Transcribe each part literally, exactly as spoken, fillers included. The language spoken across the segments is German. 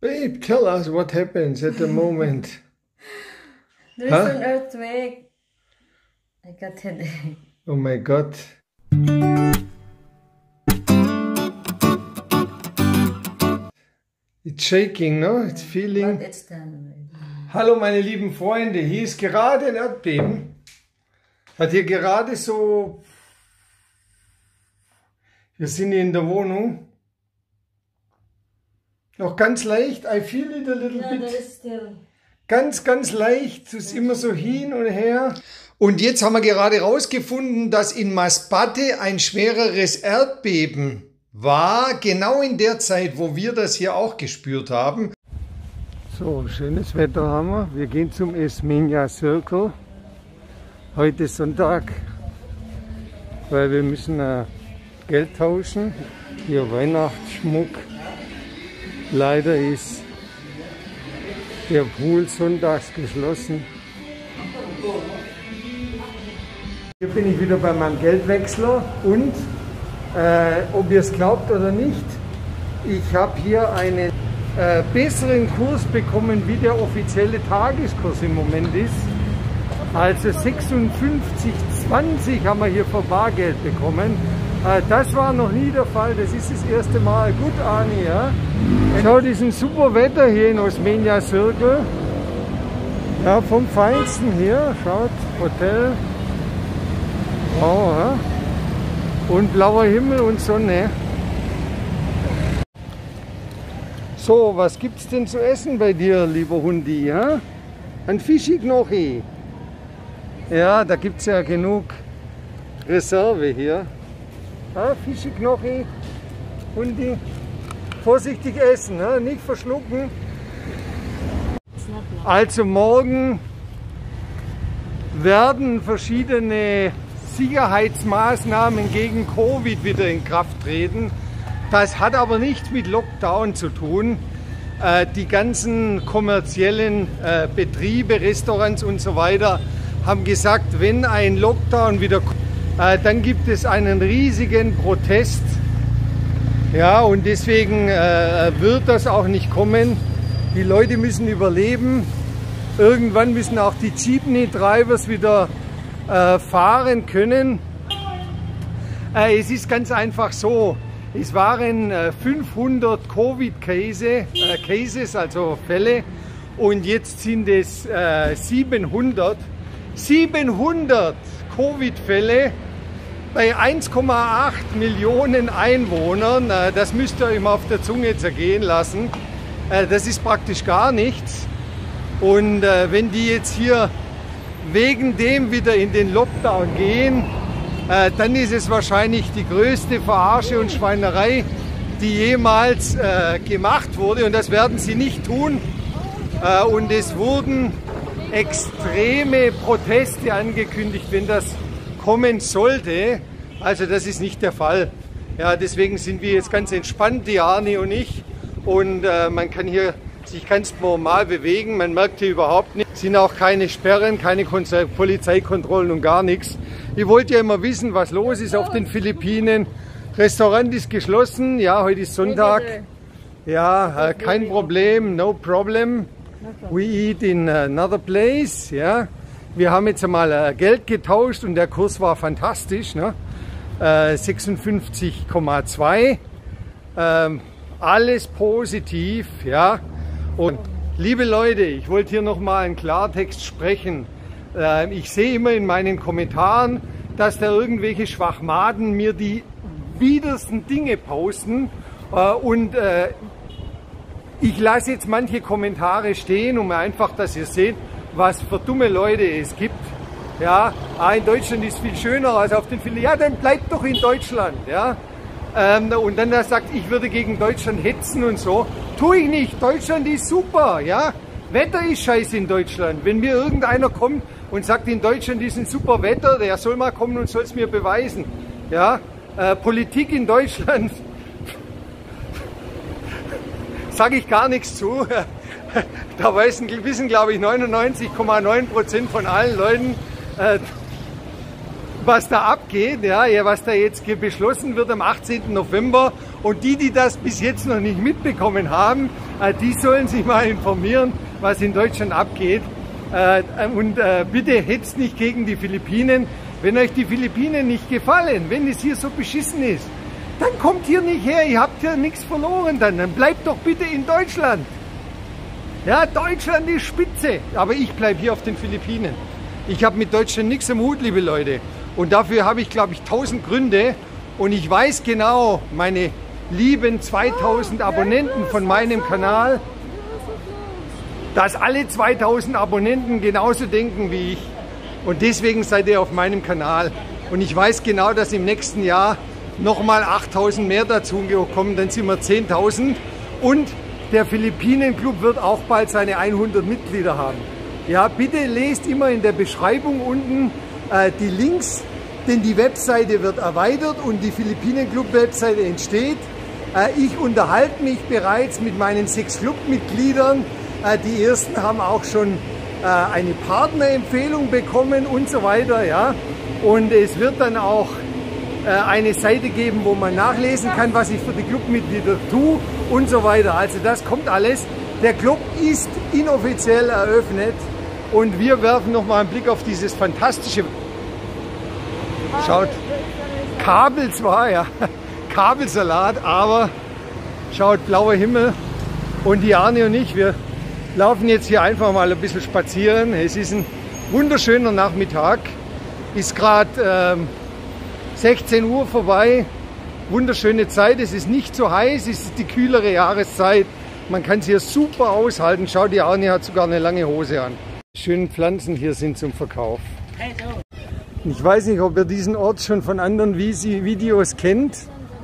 Babe, tell us what happens at the moment. There is Huh? an earthquake. I got headache. Oh my God. It's shaking, no? It's feeling. But it's done already. Hallo meine lieben Freunde, hier ist gerade ein Erdbeben. Hat hier gerade so... Wir sind hier in der Wohnung. Noch ganz leicht. I feel it a little Yeah, bit. there is still. Ganz, ganz leicht. Es ist immer so hin und her. Und jetzt haben wir gerade herausgefunden, dass in Masbate ein schwereres Erdbeben war. Genau in der Zeit, wo wir das hier auch gespürt haben. So, schönes Wetter haben wir. Wir gehen zum Esmenia Circle. Heute ist Sonntag, weil wir müssen äh, Geld tauschen. Hier Weihnachtsschmuck. Leider ist der Pool sonntags geschlossen. Hier bin ich wieder bei meinem Geldwechsler und, äh, ob ihr es glaubt oder nicht, ich habe hier einen äh, besseren Kurs bekommen, wie der offizielle Tageskurs im Moment ist. Also sechsundfünfzig zwanzig haben wir hier für Bargeld bekommen. Äh, das war noch nie der Fall, das ist das erste Mal. Gut, Ani, ja? Schau, diesen super Wetter hier in Esmenia Circle. Ja, vom Feinsten hier, schaut, Hotel. Wow, ja? Und blauer Himmel und Sonne. So, was gibt's denn zu essen bei dir, lieber Hundi? Ja? Ein Fischknochi. Ja, da gibt's ja genug Reserve hier. Ja, Fischknochi, Hundi. Vorsichtig essen, ne? Nicht verschlucken. Also morgen werden verschiedene Sicherheitsmaßnahmen gegen Covid wieder in Kraft treten. Das hat aber nichts mit Lockdown zu tun. Äh, die ganzen kommerziellen äh, Betriebe, Restaurants und so weiter haben gesagt, wenn ein Lockdown wieder kommt, äh, dann gibt es einen riesigen Protest. Ja, und deswegen äh, wird das auch nicht kommen. Die Leute müssen überleben. Irgendwann müssen auch die Jeepney-Drivers wieder äh, fahren können. Äh, es ist ganz einfach so, es waren äh, fünfhundert Covid-Cases, äh, Cases, also Fälle, und jetzt sind es äh, siebenhundert. siebenhundert Covid-Fälle bei eins Komma acht Millionen Einwohnern. Äh, das müsst ihr euch mal auf der Zunge zergehen lassen. Äh, das ist praktisch gar nichts. Und äh, wenn die jetzt hier wegen dem wieder in den Lockdown gehen, äh, dann ist es wahrscheinlich die größte Verarsche und Schweinerei, die jemals äh, gemacht wurde. Und das werden sie nicht tun. Äh, und es wurden extreme Proteste angekündigt, wenn das kommen sollte. Also das ist nicht der Fall. Ja, deswegen sind wir jetzt ganz entspannt, die Arni und ich. Und äh, man kann hier sich ganz normal bewegen, man merkt hier überhaupt nichts. Es sind auch keine Sperren, keine Polizeikontrollen und gar nichts. Ihr wollt ja immer wissen, was los ist auf den Philippinen. Restaurant ist geschlossen, ja, heute ist Sonntag. Ja, äh, kein Problem, no problem. We eat in another place, ja. Wir haben jetzt einmal äh, Geld getauscht und der Kurs war fantastisch, ne? äh, sechsundfünfzig Komma zwei. Ähm, alles positiv, ja. Und liebe Leute, ich wollte hier nochmal einen Klartext sprechen. Äh, ich sehe immer in meinen Kommentaren, dass da irgendwelche Schwachmaten mir die widersten Dinge posten. Äh, und äh, ich lasse jetzt manche Kommentare stehen, um einfach, dass ihr seht, was für dumme Leute es gibt. Ja, ah, in Deutschland ist viel schöner als auf den Philippinen. Ja, dann bleibt doch in Deutschland. Ja. Ähm, und dann er sagt, ich würde gegen Deutschland hetzen und so. Tue ich nicht. Deutschland ist super. Ja. Wetter ist scheiße in Deutschland. Wenn mir irgendeiner kommt und sagt, in Deutschland ist ein super Wetter, der soll mal kommen und soll es mir beweisen. Ja. Äh, Politik in Deutschland sage ich gar nichts zu. Da wissen, wissen glaube ich, neunundneunzig Komma neun Prozent von allen Leuten, äh, was da abgeht, ja, was da jetzt beschlossen wird am achtzehnten November. Und die, die das bis jetzt noch nicht mitbekommen haben, Äh, die sollen sich mal informieren, was in Deutschland abgeht. Äh, und äh, bitte hetzt nicht gegen die Philippinen. Wenn euch die Philippinen nicht gefallen, wenn es hier so beschissen ist, dann kommt hier nicht her, ihr habt hier nichts verloren dann. Dann bleibt doch bitte in Deutschland. Ja, Deutschland ist spitze, aber ich bleibe hier auf den Philippinen. Ich habe mit Deutschland nichts am Hut, liebe Leute. Und dafür habe ich, glaube ich, tausend Gründe. Und ich weiß genau, meine lieben zweitausend Abonnenten von meinem Kanal, dass alle zweitausend Abonnenten genauso denken wie ich. Und deswegen seid ihr auf meinem Kanal. Und ich weiß genau, dass im nächsten Jahr nochmal achttausend mehr dazu kommen, dann sind wir zehntausend. Und der Philippinen-Club wird auch bald seine hundert Mitglieder haben. Ja, bitte lest immer in der Beschreibung unten äh, die Links, denn die Webseite wird erweitert und die Philippinen-Club-Webseite entsteht. Äh, ich unterhalte mich bereits mit meinen sechs Clubmitgliedern. Äh, die ersten haben auch schon eine Partnerempfehlung bekommen und so weiter, ja. Und es wird dann auch äh, eine Seite geben, wo man nachlesen kann, was ich für die Clubmitglieder tue und so weiter. Also das kommt alles. Der Club ist inoffiziell eröffnet und wir werfen noch mal einen Blick auf dieses fantastische, schaut, Kabel zwar, ja, Kabelsalat, aber schaut, blauer Himmel und die Arne und ich, wir laufen jetzt hier einfach mal ein bisschen spazieren. Es ist ein wunderschöner Nachmittag. Ist gerade ähm, sechzehn Uhr vorbei. Wunderschöne Zeit. Es ist nicht so heiß. Es ist die kühlere Jahreszeit. Man kann es hier super aushalten. Schau, die Arne hat sogar eine lange Hose an. Die schönen Pflanzen hier sind zum Verkauf. Ich weiß nicht, ob ihr diesen Ort schon von anderen Videos kennt.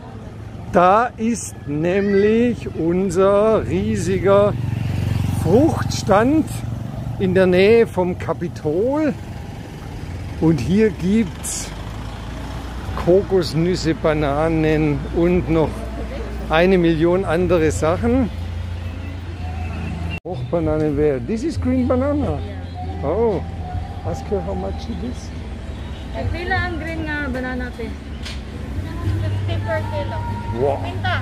Da ist nämlich unser riesiger Fruchtstand in der Nähe vom Kapitol und hier gibt es Kokosnüsse, Bananen und noch eine Million andere Sachen. Hochbananen wäre. This is green banana. Oh, ask her how much it is. Pila ang green nga banana te? fifty per kilo. Wow. Pinta.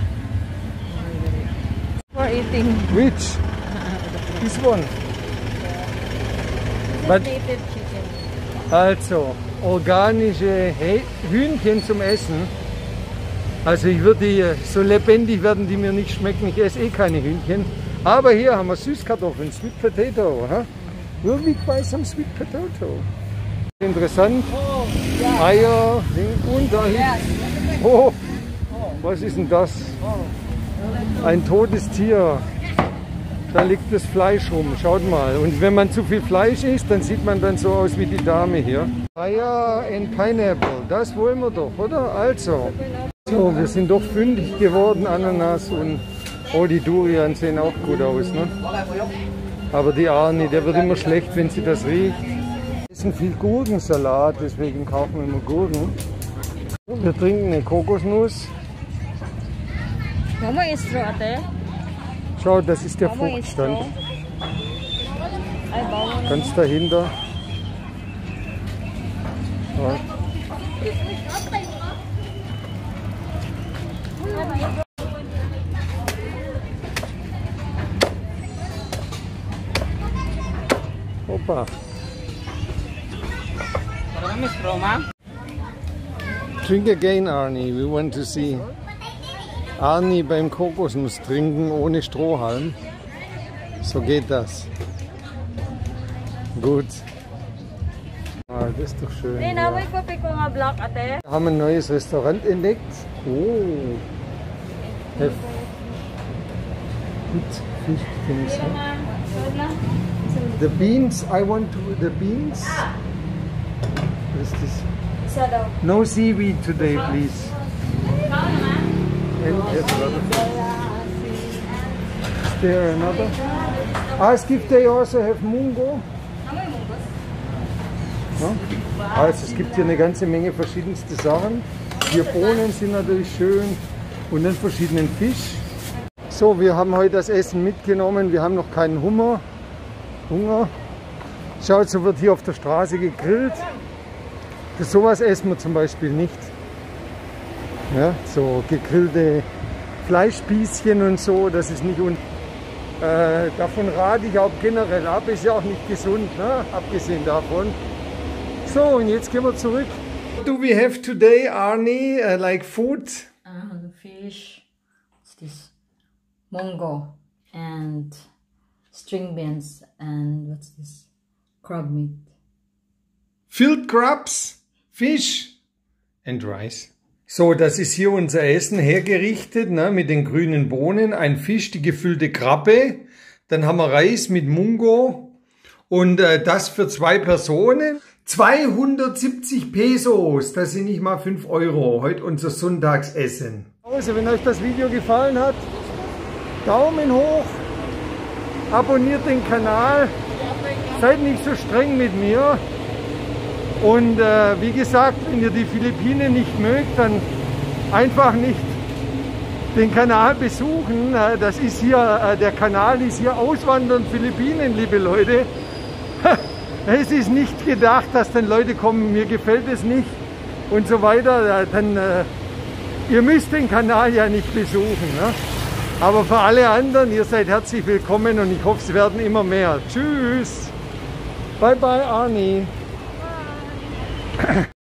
For eating. Which? This one. But, Native chicken. also, organische Hühnchen zum Essen. Also ich würde die, so lebendig werden die mir nicht schmecken. Ich esse eh keine Hühnchen. Aber hier haben wir Süßkartoffeln, Sweet Potato. Huh? Will we buy some Sweet Potato? Interessant. Eier und da hinten. Oh, was ist denn das? Ein totes Tier. Da liegt das Fleisch rum, schaut mal. Und wenn man zu viel Fleisch isst, dann sieht man dann so aus wie die Dame hier. Eier and Pineapple, das wollen wir doch, oder? Also, so, wir sind doch fündig geworden, Ananas und oh, die Durian sehen auch gut aus, ne? Aber die Arni, der wird immer schlecht, wenn sie das riecht. Wir essen viel Gurkensalat, deswegen kaufen wir immer Gurken. Wir trinken eine Kokosnuss. Mama ist Straw, ate? Schau, das ist der Fruchtstand. Ganz dahinter. Ja. Opa. Drink again, Arnie. We want to see. Arnie beim Kokosnuss trinken ohne Strohhalm. So geht das. Gut. Ah, das ist doch schön. Ja. Wir haben ein neues Restaurant entdeckt. Oh. Have good fish things. Huh? The beans, I want to, the beans. What is this? No seaweed today, please. And yes, is there another? Ask if they also have mungo. No? Also es gibt hier eine ganze Menge verschiedenste Sachen. Hier Bohnen sind natürlich schön und dann verschiedenen Fisch. So, wir haben heute das Essen mitgenommen. Wir haben noch keinen Hunger. Hunger. Schaut, so wird hier auf der Straße gegrillt. Das, sowas essen wir zum Beispiel nicht. Ja, so gegrillte Fleischspießchen und so, das ist nicht un... Äh, davon rate ich auch generell ab, ist ja auch nicht gesund, ne? Abgesehen davon. So, und jetzt gehen wir zurück. What do we have today, Arnie? Uh, like food? Uh, the fish, what's this? Mongo and string beans and what's this? Crab meat. Filled crabs, fish and rice. So, das ist hier unser Essen hergerichtet, ne, mit den grünen Bohnen, ein Fisch, die gefüllte Krabbe, dann haben wir Reis mit Mungo und äh, das für zwei Personen. zweihundertsiebzig Pesos, das sind nicht mal fünf Euro, heute unser Sonntagsessen. Also, wenn euch das Video gefallen hat, Daumen hoch, abonniert den Kanal, seid nicht so streng mit mir. Und äh, wie gesagt, wenn ihr die Philippinen nicht mögt, dann einfach nicht den Kanal besuchen. Äh, das ist hier, äh, der Kanal ist hier Auswandern Philippinen, liebe Leute. Es ist nicht gedacht, dass dann Leute kommen, mir gefällt es nicht und so weiter. Äh, dann, äh, ihr müsst den Kanal ja nicht besuchen. Ne? Aber für alle anderen, ihr seid herzlich willkommen und ich hoffe, es werden immer mehr. Tschüss. Bye bye, Arnie.